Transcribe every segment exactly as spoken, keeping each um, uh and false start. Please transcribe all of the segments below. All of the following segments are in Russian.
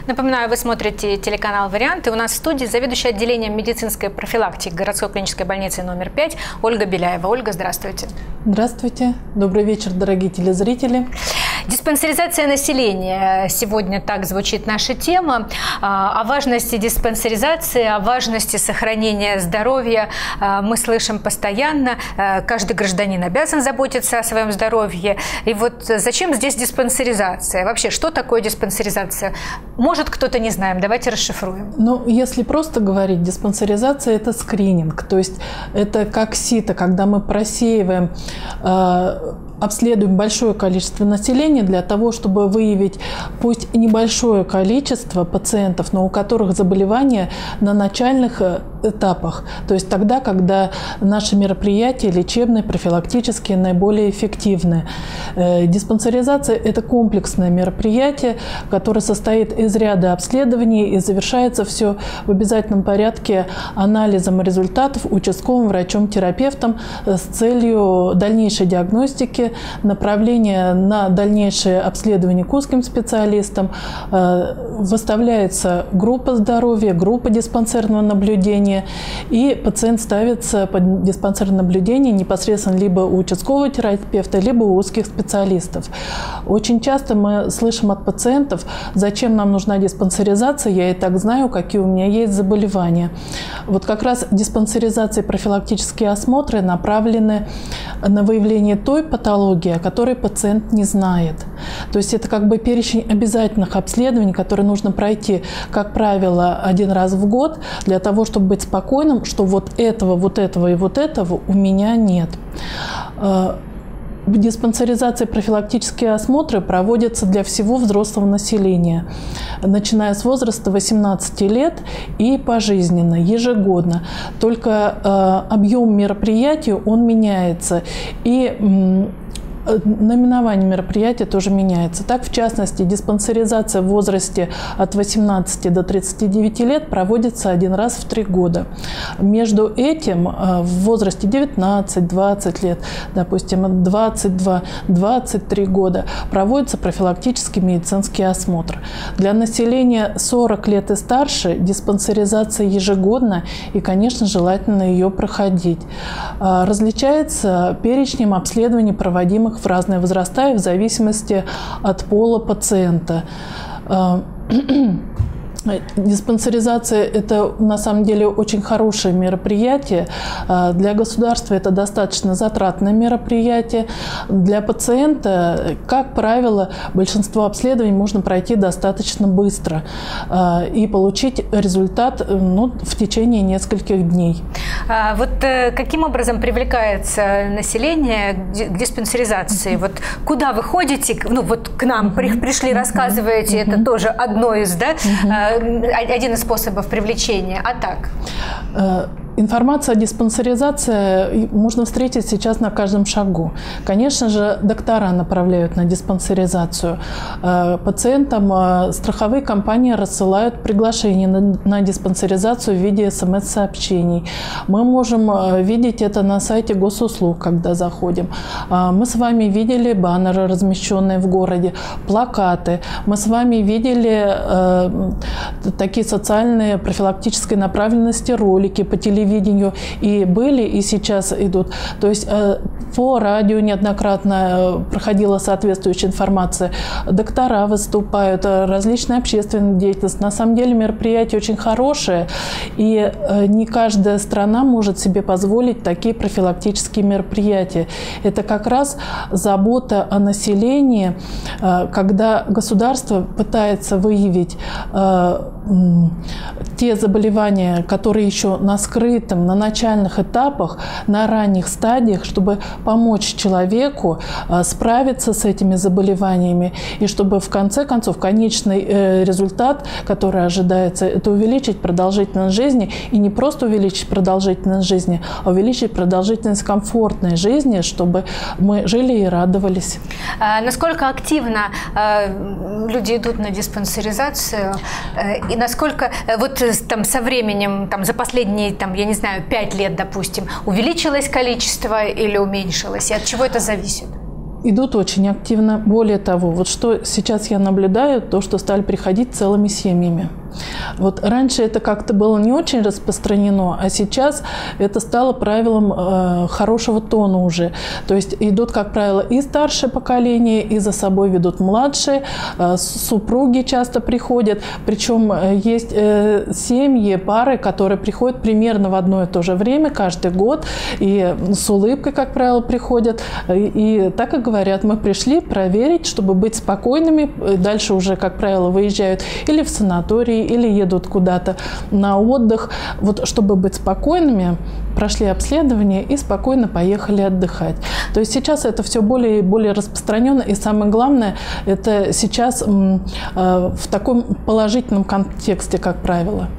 Напоминаю, вы смотрите телеканал «Вариант». И у нас в студии заведующая отделением медицинской профилактики городской клинической больницы номер пять Ольга Беляева. Ольга, здравствуйте. Здравствуйте. Добрый вечер, дорогие телезрители. Диспансеризация населения. Сегодня так звучит наша тема. О важности диспансеризации, о важности сохранения здоровья мы слышим постоянно. Каждый гражданин обязан заботиться о своем здоровье. И вот зачем здесь диспансеризация? Вообще, что такое диспансеризация? Может, кто-то не знаем. Давайте расшифруем. Ну, если просто говорить, диспансеризация – это скрининг. То есть это как сито, когда мы просеиваем, э, обследуем большое количество населения для того, чтобы выявить пусть небольшое количество пациентов, но у которых заболевания на начальных этапах. То есть тогда, когда наши мероприятия лечебные, профилактические наиболее эффективны. Диспансеризация – это комплексное мероприятие, которое состоит из ряда обследований и завершается все в обязательном порядке анализом результатов участковым врачом-терапевтом с целью дальнейшей диагностики, направления на дальнейшее обследование к узким специалистам. Выставляется группа здоровья, группа диспансерного наблюдения, и пациент ставится под диспансерное наблюдение непосредственно либо у участкового терапевта, либо у узких специалистов. Очень часто мы слышим от пациентов, зачем нам нужна диспансеризация, я и так знаю, какие у меня есть заболевания. Вот как раз диспансеризация и профилактические осмотры направлены на выявление той патологии, о которой пациент не знает. То есть это как бы перечень обязательных обследований, которые нужно пройти, как правило, один раз в год, для того, чтобы быть спокойным, что вот этого, вот этого и вот этого у меня нет. Диспансеризация и профилактические осмотры проводятся для всего взрослого населения, начиная с возраста восемнадцати лет и пожизненно, ежегодно. Только э, объем мероприятий, он меняется. И наименование мероприятия тоже меняется. Так, в частности, диспансеризация в возрасте от восемнадцати до тридцати девяти лет проводится один раз в три года. Между этим в возрасте девятнадцать-двадцать лет, допустим, двадцать два — двадцать три года проводится профилактический медицинский осмотр. Для населения сорока лет и старше диспансеризация ежегодна, и, конечно, желательно ее проходить. Различается перечнем обследований, проводимых в разные возраста и в зависимости от пола пациента. Диспансеризация – это на самом деле очень хорошее мероприятие. Для государства это достаточно затратное мероприятие. Для пациента, как правило, большинство обследований можно пройти достаточно быстро и получить результат, ну, в течение нескольких дней. А вот каким образом привлекается население к диспансеризации? Вот куда вы ходите? Ну вот к нам пришли, рассказываете, это тоже одно из, да, один из способов привлечения, а так? Информация о диспансеризации можно встретить сейчас на каждом шагу. Конечно же, доктора направляют на диспансеризацию. Пациентам страховые компании рассылают приглашение на диспансеризацию в виде смс-сообщений. Мы можем видеть это на сайте госуслуг, когда заходим. Мы с вами видели баннеры, размещенные в городе, плакаты. Мы с вами видели такие социальные профилактической направленности ролики по телевизору, видению, и были, и сейчас идут. То есть по радио неоднократно проходила соответствующая информация. Доктора выступают, различная общественная деятельность. На самом деле мероприятие очень хорошее, и не каждая страна может себе позволить такие профилактические мероприятия. Это как раз забота о населении, когда государство пытается выявить те заболевания, которые еще на скрытом, на начальных этапах, на ранних стадиях, чтобы помочь человеку справиться с этими заболеваниями, и чтобы в конце концов конечный результат, который ожидается, это увеличить продолжительность жизни, и не просто увеличить продолжительность жизни, а увеличить продолжительность комфортной жизни, чтобы мы жили и радовались. А насколько активно люди идут на диспансеризацию, и насколько вот там со временем, там за последние, там, я не знаю, пять лет, допустим, увеличилось количество или уменьшилось? И от чего это зависит? Идут очень активно. Более того, вот что сейчас я наблюдаю, то, что стали приходить целыми семьями. Вот раньше это как-то было не очень распространено, а сейчас это стало правилом э, хорошего тона уже. То есть идут, как правило, и старшее поколение, и за собой ведут младшие, э, супруги часто приходят. Причем э, есть э, семьи, пары, которые приходят примерно в одно и то же время, каждый год, и с улыбкой, как правило, приходят. И, и так и говорят, мы пришли проверить, чтобы быть спокойными. Дальше уже, как правило, выезжают или в санаторий, или едут куда-то на отдых. Вот чтобы быть спокойными, прошли обследование и спокойно поехали отдыхать. То есть сейчас это все более и более распространено. И самое главное, это сейчас э, в таком положительном контексте, как правило.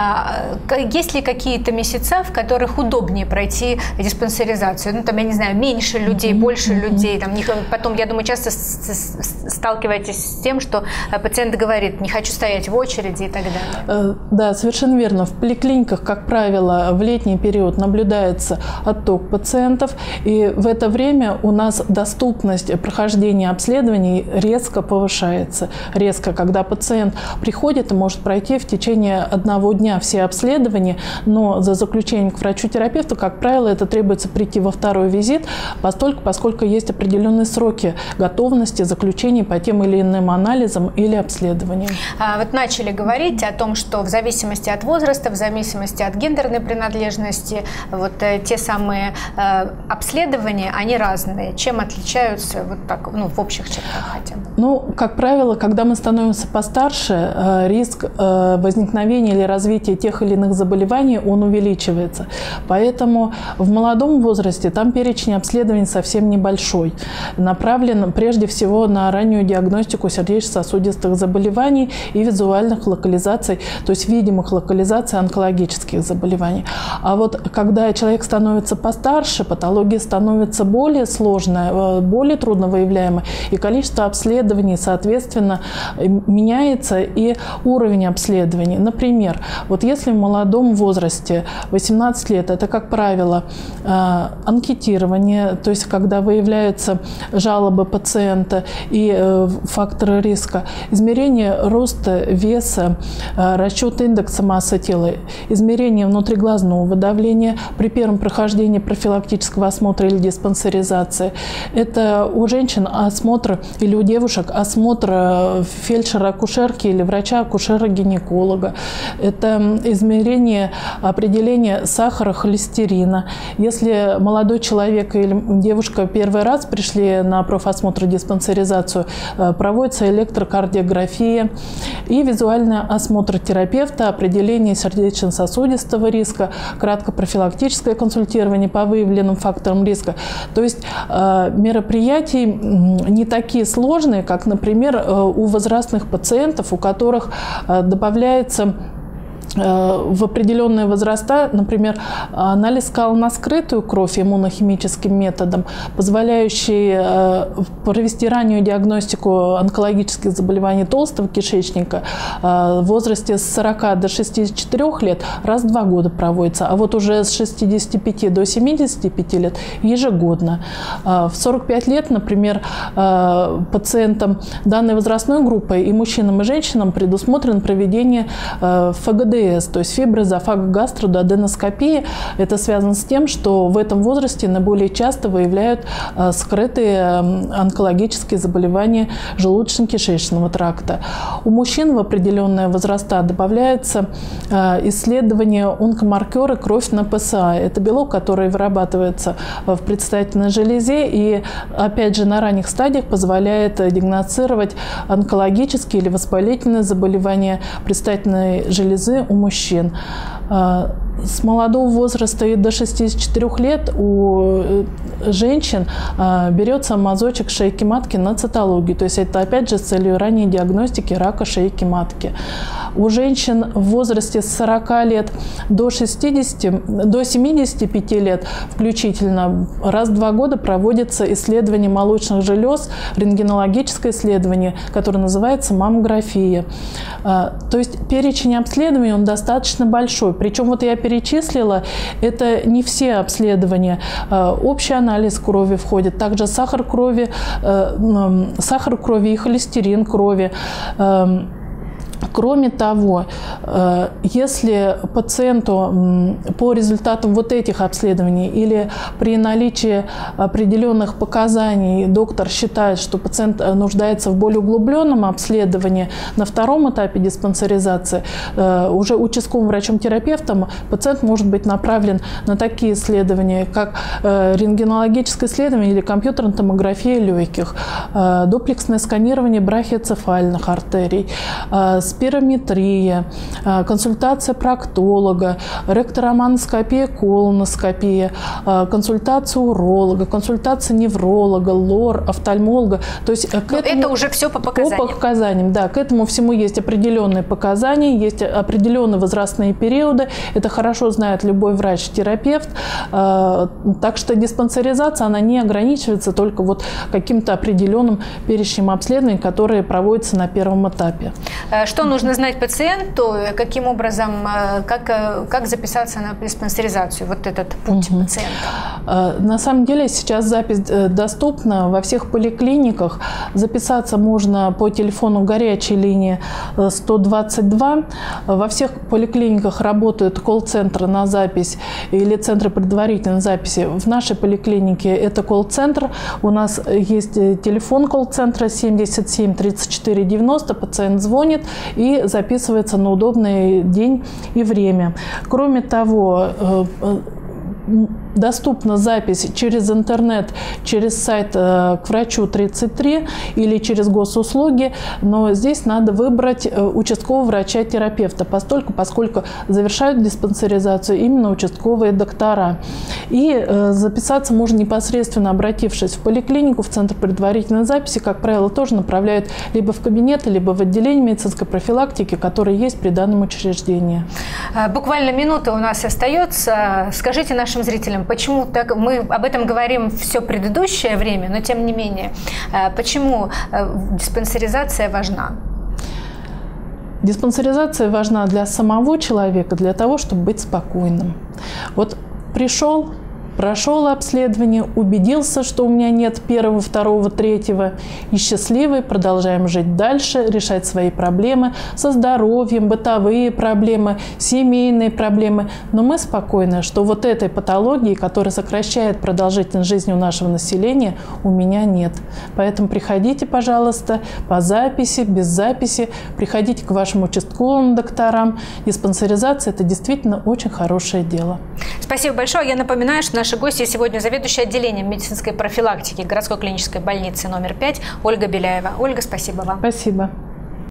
Есть ли какие-то месяца, в которых удобнее пройти диспансеризацию? Ну, там, я не знаю, меньше людей, mm-hmm. больше mm-hmm. людей. Там, потом, я думаю, часто сталкиваетесь с тем, что пациент говорит, не хочу стоять в очереди и так далее. Да, совершенно верно. В поликлиниках, как правило, в летний период наблюдается отток пациентов, и в это время у нас доступность прохождения обследований резко повышается. Резко, когда пациент приходит и может пройти в течение одного дня все обследования, но за заключением к врачу-терапевту, как правило, это требуется прийти во второй визит, поскольку, поскольку есть определенные сроки готовности заключений по тем или иным анализам или обследованиям. А вот начали говорить о том, что в зависимости от возраста, в зависимости от гендерной принадлежности, вот э, те самые э, обследования, они разные. Чем отличаются вот так, ну, в общих чертах хотя бы? Ну, как правило, когда мы становимся постарше, э, риск э, возникновения или развития тех или иных заболеваний, он увеличивается. Поэтому в молодом возрасте там перечень обследований совсем небольшой. Направлен прежде всего на раннюю диагностику сердечно-сосудистых заболеваний и визуальных локализаций, то есть видимых локализаций онкологических заболеваний. А вот когда человек становится постарше, патология становится более сложная, более трудно выявляемая, и количество обследований, соответственно, меняется, и уровень обследований. Например, вот если в молодом возрасте, восемнадцать лет, это, как правило, анкетирование, то есть когда выявляются жалобы пациента и факторы риска, измерение роста, веса, расчет индекса массы тела, измерение внутриглазного давления при первом прохождении профилактического осмотра или диспансеризации. Это у женщин осмотр или у девушек осмотр фельдшера-акушерки или врача-акушера-гинеколога. Это измерение, определение сахара, холестерина. Если молодой человек или девушка первый раз пришли на профосмотр и диспансеризацию, проводится электрокардиография и визуальный осмотр терапевта, определение сердечно-сосудистого риска, краткопрофилактическое консультирование по выявленным факторам риска. То есть э, мероприятия не такие сложные, как, например, э, у возрастных пациентов, у которых э, добавляется в определенные возраста, например, анализ кал на скрытую кровь иммунохимическим методом, позволяющий провести раннюю диагностику онкологических заболеваний толстого кишечника в возрасте с сорока до шестидесяти четырёх лет раз в два года проводится, а вот уже с шестидесяти пяти до семидесяти пяти лет ежегодно. В сорок пять лет, например, пациентам данной возрастной группы, и мужчинам, и женщинам, предусмотрено проведение эф гэ дэ эс, то есть фиброэзофагогастродуоденоскопия. Это связано с тем, что в этом возрасте наиболее часто выявляют скрытые онкологические заболевания желудочно-кишечного тракта. У мужчин в определенные возраста добавляется исследование онкомаркера кровь на пэ эс а. Это белок, который вырабатывается в предстательной железе и, опять же, на ранних стадиях позволяет диагностировать онкологические или воспалительные заболевания предстательной железы у мужчин. С молодого возраста и до шестидесяти четырёх лет у женщин берется мазочек шейки матки на цитологию. То есть это, опять же, с целью ранней диагностики рака шейки матки. У женщин в возрасте с сорока лет до шестидесяти, до семидесяти пяти лет включительно раз в два года проводится исследование молочных желез, рентгенологическое исследование, которое называется маммография. То есть перечень обследований, он достаточно большой. Причем вот я перечислила, это не все обследования. Общий анализ крови входит, также сахар крови, сахар крови и холестерин крови. Кроме того, если пациенту по результатам вот этих обследований или при наличии определенных показаний доктор считает, что пациент нуждается в более углубленном обследовании на втором этапе диспансеризации, уже участковым врачом-терапевтом пациент может быть направлен на такие исследования, как рентгенологическое исследование или компьютерная томография легких, дуплексное сканирование брахиоцефальных артерий, спирометрия, консультация проктолога, ректороманоскопия, колоноскопия, консультация уролога, консультация невролога, лор, офтальмолога. То есть к этому, это уже все по показаниям. По показаниям, да. К этому всему есть определенные показания, есть определенные возрастные периоды. Это хорошо знает любой врач-терапевт. Так что диспансеризация, она не ограничивается только вот каким-то определенным перечнем обследований, которые проводятся на первом этапе. Что нужно знать пациенту, каким образом, как, как записаться на диспансеризацию, вот этот путь угу. пациента? На самом деле сейчас запись доступна во всех поликлиниках. Записаться можно по телефону горячей линии сто двадцать два. Во всех поликлиниках работают колл-центры на запись или центры предварительной записи. В нашей поликлинике это колл-центр. У нас есть телефон колл-центра семьдесят семь тридцать четыре девяносто. Пациент звонит и записывается на удобный день и время. Кроме того, доступна запись через интернет, через сайт к врачу тридцать три или через госуслуги, но здесь надо выбрать участкового врача-терапевта, поскольку, поскольку завершают диспансеризацию именно участковые доктора. И записаться можно непосредственно, обратившись в поликлинику, в центр предварительной записи, как правило, тоже направляют либо в кабинеты, либо в отделение медицинской профилактики, которые есть при данном учреждении. Буквально минута у нас остается. Скажите нашим зрителям, почему так, мы об этом говорим все предыдущее время, но тем не менее, почему диспансеризация важна? Диспансеризация важна для самого человека, для того, чтобы быть спокойным. Вот пришел, прошел обследование, убедился, что у меня нет первого, второго, третьего, и счастливый, продолжаем жить дальше, решать свои проблемы со здоровьем, бытовые проблемы, семейные проблемы. Но мы спокойны, что вот этой патологии, которая сокращает продолжительность жизни у нашего населения, у меня нет. Поэтому приходите, пожалуйста, по записи, без записи, приходите к вашим участковым докторам. Диспансеризация – это действительно очень хорошее дело. Спасибо большое. Я напоминаю, что наш Наши гости сегодня заведующая отделением медицинской профилактики городской клинической больницы номер пять Ольга Беляева. Ольга, спасибо вам. Спасибо.